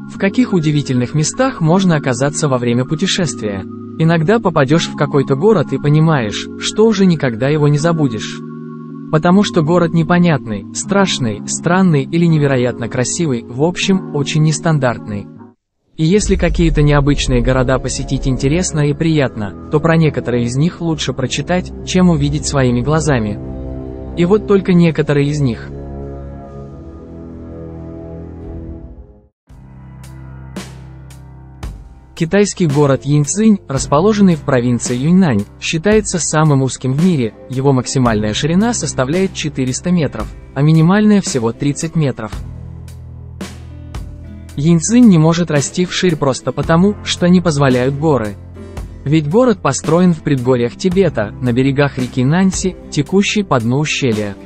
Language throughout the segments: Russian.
В каких удивительных местах можно оказаться во время путешествия. Иногда попадешь в какой-то город и понимаешь, что уже никогда его не забудешь. Потому что город непонятный, страшный, странный или невероятно красивый, в общем, очень нестандартный. И если какие-то необычные города посетить интересно и приятно, то про некоторые из них лучше прочитать, чем увидеть своими глазами. И вот только некоторые из них. Китайский город Яньцзинь, расположенный в провинции Юньнань, считается самым узким в мире, его максимальная ширина составляет 400 метров, а минимальная всего 30 метров. Яньцзинь не может расти вширь просто потому, что не позволяют горы. Ведь город построен в предгорьях Тибета, на берегах реки Наньси, текущей по дну ущелья.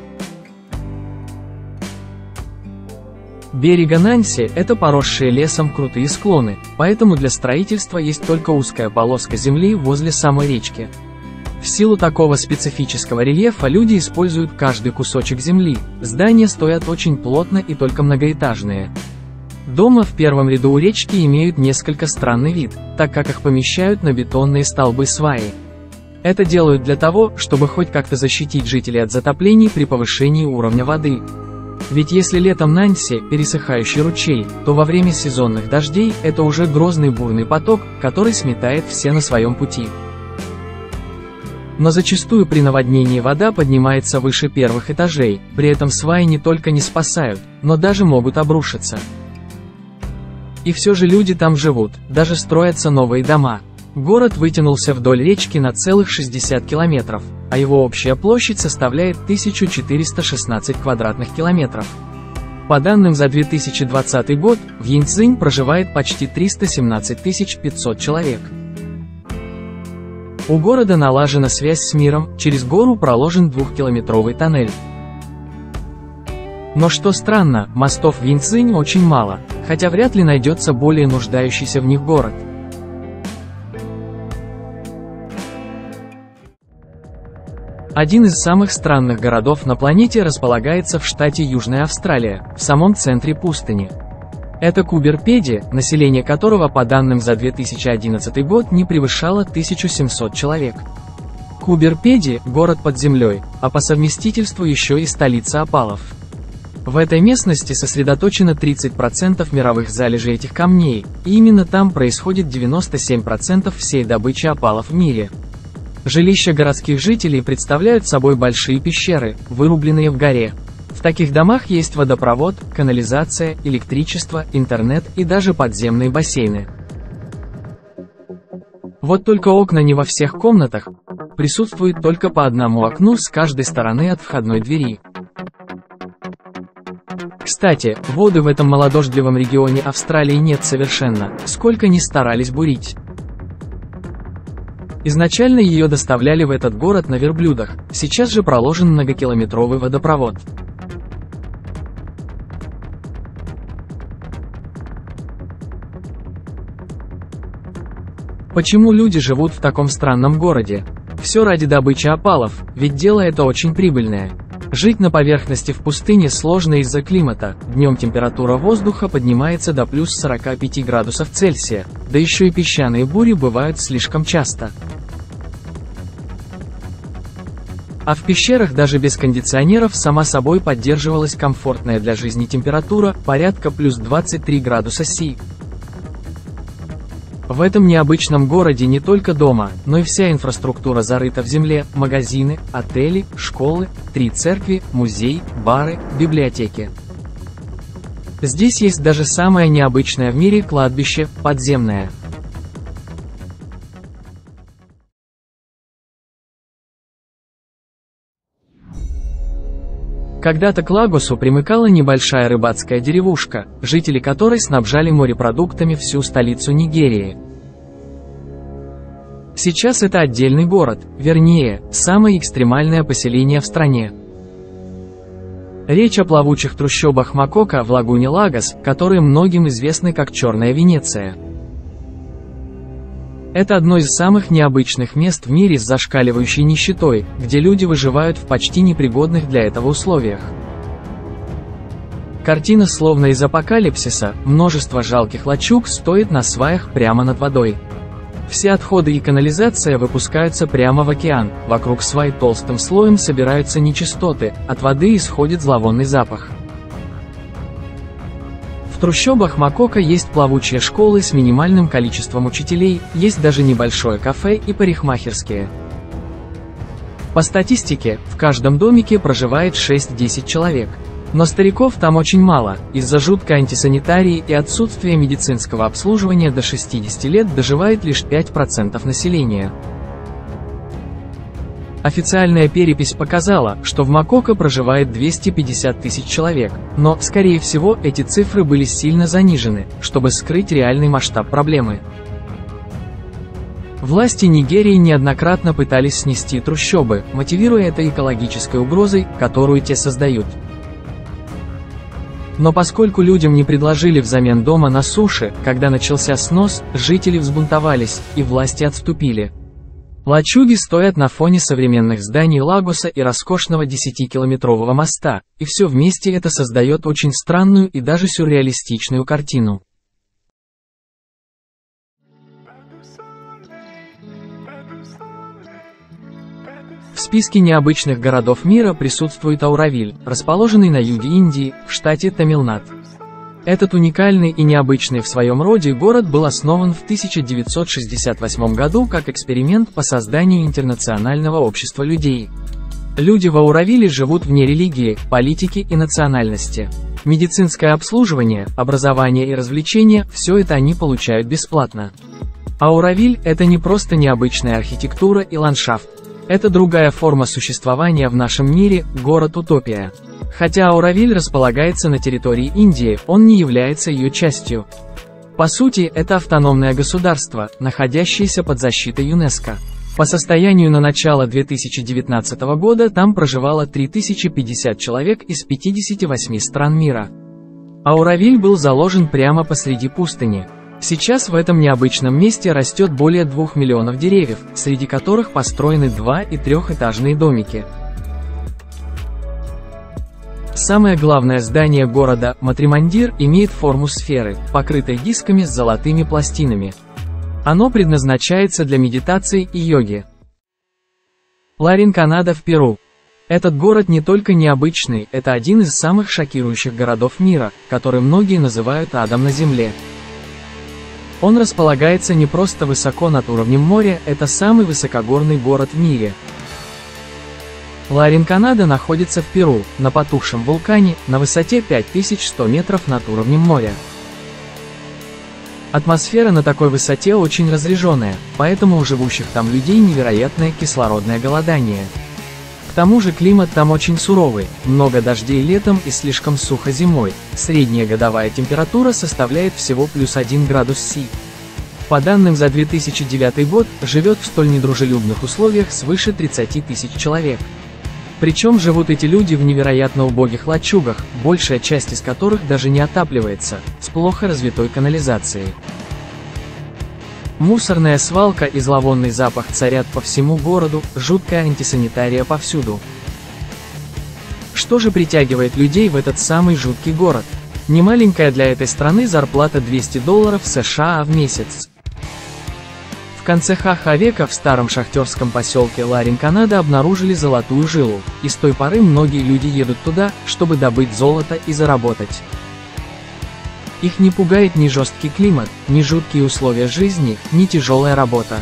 Берега Наньси – это поросшие лесом крутые склоны, поэтому для строительства есть только узкая полоска земли возле самой речки. В силу такого специфического рельефа люди используют каждый кусочек земли, здания стоят очень плотно и только многоэтажные. Дома в первом ряду у речки имеют несколько странный вид, так как их помещают на бетонные столбы-сваи. Это делают для того, чтобы хоть как-то защитить жителей от затоплений при повышении уровня воды. Ведь если летом Наньси – пересыхающий ручей, то во время сезонных дождей это уже грозный бурный поток, который сметает все на своем пути. Но зачастую при наводнении вода поднимается выше первых этажей, при этом сваи не только не спасают, но даже могут обрушиться. И все же люди там живут, даже строятся новые дома. Город вытянулся вдоль речки на целых 60 километров, а его общая площадь составляет 1416 квадратных километров. По данным за 2020 год, в Яньцзинь проживает почти 317 500 человек. У города налажена связь с миром, через гору проложен 2-километровый тоннель. Но что странно, мостов в Яньцзинь очень мало, хотя вряд ли найдется более нуждающийся в них город. Один из самых странных городов на планете располагается в штате Южная Австралия, в самом центре пустыни. Это Кубер-Педи, население которого по данным за 2011 год не превышало 1700 человек. Кубер-Педи – город под землей, а по совместительству еще и столица опалов. В этой местности сосредоточено 30% мировых залежей этих камней, и именно там происходит 97% всей добычи опалов в мире. Жилища городских жителей представляют собой большие пещеры, вырубленные в горе. В таких домах есть водопровод, канализация, электричество, интернет и даже подземные бассейны. Вот только окна не во всех комнатах, присутствует только по одному окну с каждой стороны от входной двери. Кстати, воды в этом малодождливом регионе Австралии нет совершенно, сколько ни старались бурить. Изначально ее доставляли в этот город на верблюдах, сейчас же проложен многокилометровый водопровод. Почему люди живут в таком странном городе? Все ради добычи опалов, ведь дело это очень прибыльное. Жить на поверхности в пустыне сложно из-за климата, днем температура воздуха поднимается до плюс 45 градусов Цельсия, да еще и песчаные бури бывают слишком часто. А в пещерах даже без кондиционеров сама собой поддерживалась комфортная для жизни температура, порядка плюс 23 градуса Си. В этом необычном городе не только дома, но и вся инфраструктура зарыта в земле: магазины, отели, школы, 3 церкви, музей, бары, библиотеки. Здесь есть даже самое необычное в мире кладбище – подземное. Когда-то к Лагосу примыкала небольшая рыбацкая деревушка, жители которой снабжали морепродуктами всю столицу Нигерии. Сейчас это отдельный город, вернее, самое экстремальное поселение в стране. Речь о плавучих трущобах Макока в лагуне Лагос, которые многим известны как Черная Венеция. Это одно из самых необычных мест в мире с зашкаливающей нищетой, где люди выживают в почти непригодных для этого условиях. Картина словно из апокалипсиса, множество жалких лачуг стоит на сваях прямо над водой. Все отходы и канализация выпускаются прямо в океан, вокруг свай толстым слоем собираются нечистоты, от воды исходит зловонный запах. В трущобах Макока есть плавучие школы с минимальным количеством учителей, есть даже небольшое кафе и парикмахерские. По статистике, в каждом домике проживает 6-10 человек. Но стариков там очень мало, из-за жуткой антисанитарии и отсутствия медицинского обслуживания до 60 лет доживает лишь 5% населения. Официальная перепись показала, что в Макока проживает 250 тысяч человек, но, скорее всего, эти цифры были сильно занижены, чтобы скрыть реальный масштаб проблемы. Власти Нигерии неоднократно пытались снести трущобы, мотивируя это экологической угрозой, которую те создают. Но поскольку людям не предложили взамен дома на суше, когда начался снос, жители взбунтовались, и власти отступили. Лачуги стоят на фоне современных зданий Лагоса и роскошного 10-километрового моста, и все вместе это создает очень странную и даже сюрреалистичную картину. В списке необычных городов мира присутствует Ауравиль, расположенный на юге Индии, в штате Тамилнад. Этот уникальный и необычный в своем роде город был основан в 1968 году как эксперимент по созданию интернационального общества людей. Люди в Ауравиле живут вне религии, политики и национальности. Медицинское обслуживание, образование и развлечения – все это они получают бесплатно. Ауравиль – это не просто необычная архитектура и ландшафт. Это другая форма существования в нашем мире, город-утопия. Хотя Ауравиль располагается на территории Индии, он не является ее частью. По сути, это автономное государство, находящееся под защитой ЮНЕСКО. По состоянию на начало 2019 года там проживало 3050 человек из 58 стран мира. Ауравиль был заложен прямо посреди пустыни. Сейчас в этом необычном месте растет более 2 миллионов деревьев, среди которых построены 2- и 3-этажные домики. Самое главное здание города, Матримандир, имеет форму сферы, покрытой дисками с золотыми пластинами. Оно предназначается для медитации и йоги. Ларинканада в Перу. Этот город не только необычный, это один из самых шокирующих городов мира, который многие называют адом на земле. Он располагается не просто высоко над уровнем моря, это самый высокогорный город в мире. Ларинканада находится в Перу, на потухшем вулкане, на высоте 5100 метров над уровнем моря. Атмосфера на такой высоте очень разреженная, поэтому у живущих там людей невероятное кислородное голодание. К тому же климат там очень суровый, много дождей летом и слишком сухо зимой, средняя годовая температура составляет всего +1 градус С. По данным за 2009 год, живет в столь недружелюбных условиях свыше 30 тысяч человек. Причем живут эти люди в невероятно убогих лачугах, большая часть из которых даже не отапливается, с плохо развитой канализацией. Мусорная свалка и зловонный запах царят по всему городу, жуткая антисанитария повсюду. Что же притягивает людей в этот самый жуткий город? Немаленькая для этой страны зарплата $200 США в месяц. В конце ХХ века в старом шахтерском поселке Ларинканада обнаружили золотую жилу, и с той поры многие люди едут туда, чтобы добыть золото и заработать. Их не пугает ни жесткий климат, ни жуткие условия жизни, ни тяжелая работа.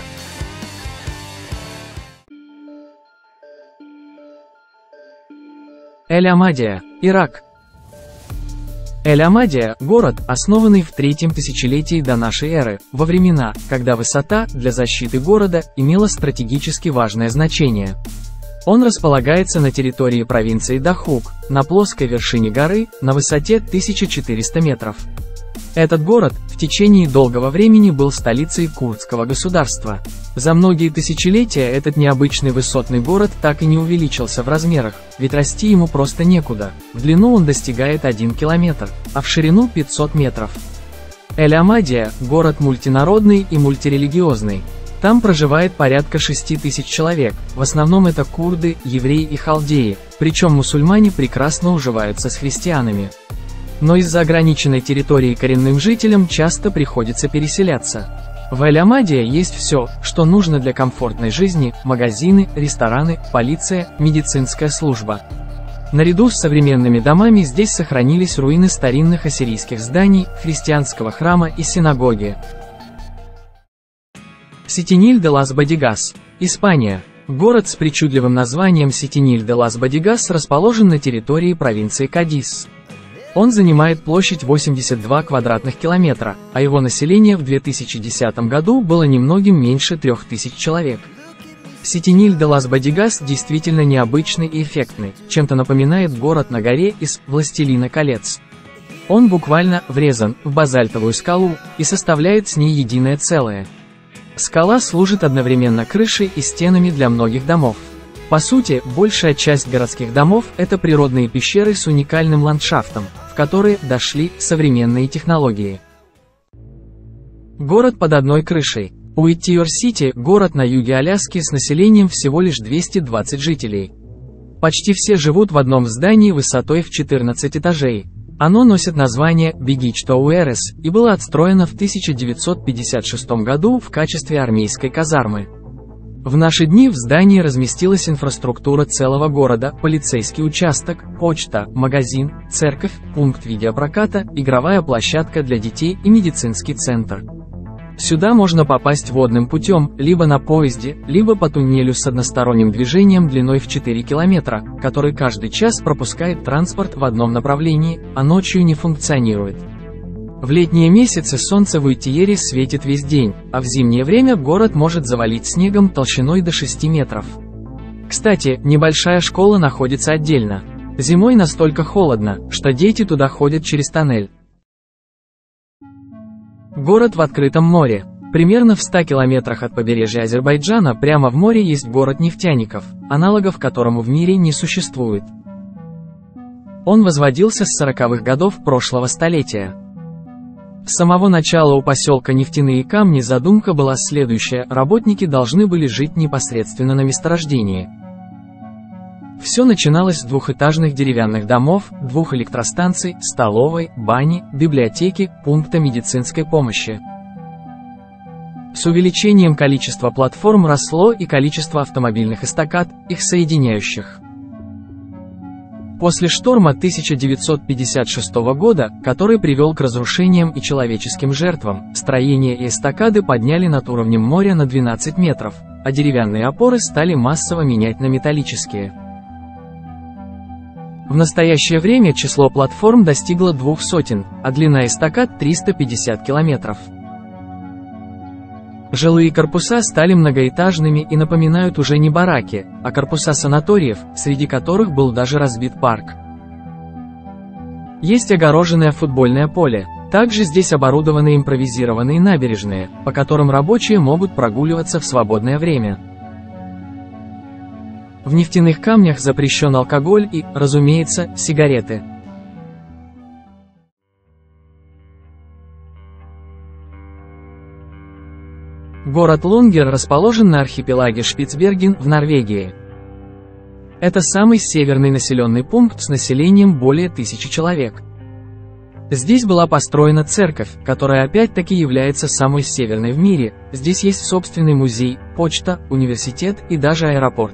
Эль-Амадия, Ирак. Эль-Амадия – город, основанный в 3-м тысячелетии до нашей эры, во времена, когда высота, для защиты города, имела стратегически важное значение. Он располагается на территории провинции Дахук, на плоской вершине горы, на высоте 1400 метров. Этот город, в течение долгого времени был столицей курдского государства. За многие тысячелетия этот необычный высотный город так и не увеличился в размерах, ведь расти ему просто некуда. В длину он достигает 1 километр, а в ширину 500 метров. Эль-Амадия – город мультинародный и мультирелигиозный. Там проживает порядка 6000 человек, в основном это курды, евреи и халдеи, причем мусульмане прекрасно уживаются с христианами. Но из-за ограниченной территории коренным жителям часто приходится переселяться. В Эль-Амаде есть все, что нужно для комфортной жизни: магазины, рестораны, полиция, медицинская служба. Наряду с современными домами здесь сохранились руины старинных ассирийских зданий, христианского храма и синагоги. Сетиниль-де-лас-Бодигас, Испания. Город с причудливым названием Сетиниль-де-лас-Бодигас расположен на территории провинции Кадис. Он занимает площадь 82 квадратных километра, а его население в 2010 году было немногим меньше 3000 человек. Сетиниль-де-лас-Бодигас действительно необычный и эффектный, чем-то напоминает город на горе из «Властелина колец». Он буквально врезан в базальтовую скалу и составляет с ней единое целое. Скала служит одновременно крышей и стенами для многих домов. По сути, большая часть городских домов – это природные пещеры с уникальным ландшафтом, в которые дошли современные технологии. Город под одной крышей. Уитиор-Сити – город на юге Аляски с населением всего лишь 220 жителей. Почти все живут в одном здании высотой в 14 этажей. Оно носит название Бигич-Тоуэрес и было отстроено в 1956 году в качестве армейской казармы. В наши дни в здании разместилась инфраструктура целого города: полицейский участок, почта, магазин, церковь, пункт видеопроката, игровая площадка для детей и медицинский центр. Сюда можно попасть водным путем, либо на поезде, либо по туннелю с односторонним движением длиной в 4 километра, который каждый час пропускает транспорт в одном направлении, а ночью не функционирует. В летние месяцы солнце в Уитиере светит весь день, а в зимнее время город может завалить снегом толщиной до 6 метров. Кстати, небольшая школа находится отдельно. Зимой настолько холодно, что дети туда ходят через тоннель. Город в открытом море. Примерно в 100 километрах от побережья Азербайджана прямо в море есть город нефтяников, аналогов которому в мире не существует. Он возводился с 40-х годов прошлого столетия. С самого начала у поселка Нефтяные Камни задумка была следующая: работники должны были жить непосредственно на месторождении. Все начиналось с двухэтажных деревянных домов, 2 электростанций, столовой, бани, библиотеки, пункта медицинской помощи. С увеличением количества платформ росло и количество автомобильных эстакад, их соединяющих. После шторма 1956 года, который привел к разрушениям и человеческим жертвам, строения и эстакады подняли над уровнем моря на 12 метров, а деревянные опоры стали массово менять на металлические. В настоящее время число платформ достигло 200, а длина эстакад 350 километров. Жилые корпуса стали многоэтажными и напоминают уже не бараки, а корпуса санаториев, среди которых был даже разбит парк. Есть огороженное футбольное поле. Также здесь оборудованы импровизированные набережные, по которым рабочие могут прогуливаться в свободное время. В Нефтяных Камнях запрещен алкоголь и, разумеется, сигареты. Город Лунгер расположен на архипелаге Шпицберген в Норвегии. Это самый северный населенный пункт с населением более 1000 человек. Здесь была построена церковь, которая опять-таки является самой северной в мире. Здесь есть собственный музей, почта, университет и даже аэропорт.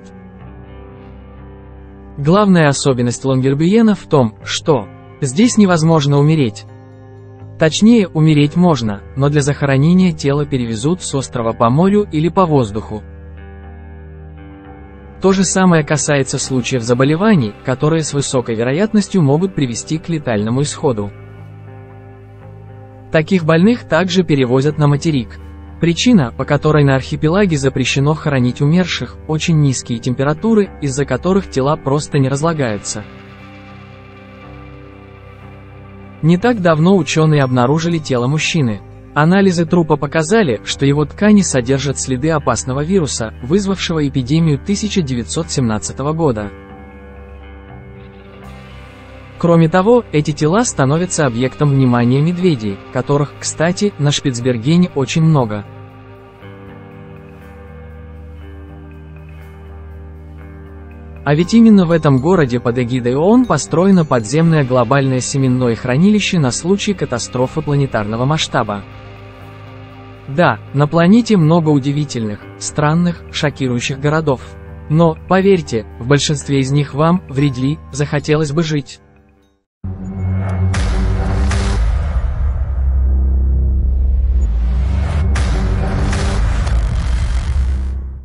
Главная особенность Лонгербюена в том, что здесь невозможно умереть. Точнее, умереть можно, но для захоронения тело перевезут с острова по морю или по воздуху. То же самое касается случаев заболеваний, которые с высокой вероятностью могут привести к летальному исходу. Таких больных также перевозят на материк. Причина, по которой на архипелаге запрещено хоронить умерших, очень низкие температуры, из-за которых тела просто не разлагаются. Не так давно ученые обнаружили тело мужчины. Анализы трупа показали, что его ткани содержат следы опасного вируса, вызвавшего эпидемию 1917 года. Кроме того, эти тела становятся объектом внимания медведей, которых, кстати, на Шпицбергене очень много. А ведь именно в этом городе под эгидой ООН построено подземное глобальное семенное хранилище на случай катастрофы планетарного масштаба. Да, на планете много удивительных, странных, шокирующих городов. Но, поверьте, в большинстве из них вам, вряд ли, захотелось бы жить.